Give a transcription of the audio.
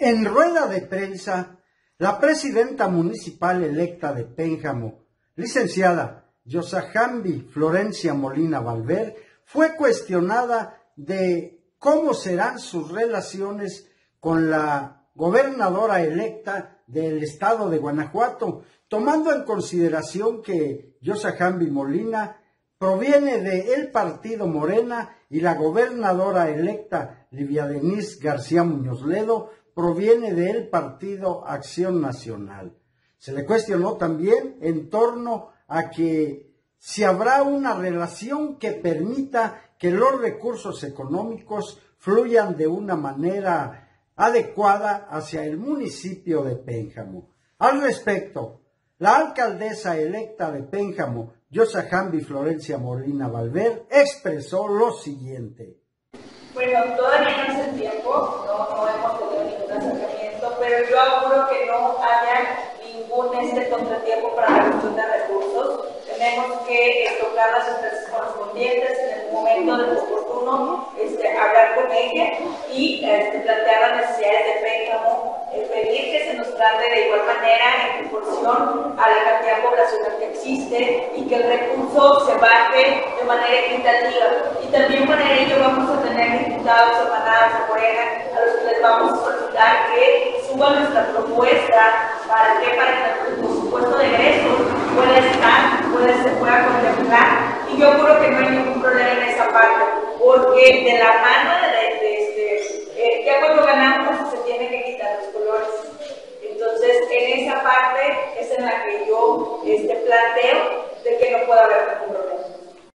En rueda de prensa, la presidenta municipal electa de Pénjamo, licenciada Yosahambi Florencia Molina Valver, fue cuestionada de cómo serán sus relaciones con la gobernadora electa del estado de Guanajuato, tomando en consideración que Yosahambi Molina proviene del partido Morena y la gobernadora electa Livia Denise García Muñoz Ledo proviene del partido Acción Nacional. Se le cuestionó también en torno a que si habrá una relación que permita que los recursos económicos fluyan de una manera adecuada hacia el municipio de Pénjamo. Al respecto, la alcaldesa electa de Pénjamo, Yosahambi Florencia Molina Valver, expresó lo siguiente. Bueno, todavía no es el tiempo, no hemos tenido ningún acercamiento, pero yo auguro que no haya ningún contratiempo para la cuestión de recursos. Tenemos que tocar las instancias correspondientes en el momento del oportuno, hablar con ella y plantear las necesidades de Pénjamo, pedir que se nos trate de igual manera en proporción a la cantidad poblacional que existe y que el recurso se baje de manera equitativa. Y también para ello vamos a tener diputados emanados de Morena a los que les vamos a solicitar que suban nuestra propuesta. ¿Para qué? Para que el presupuesto de egresos pueda estar, se pueda contemplar. Y yo creo que no hay ningún problema en esa parte, porque de la mano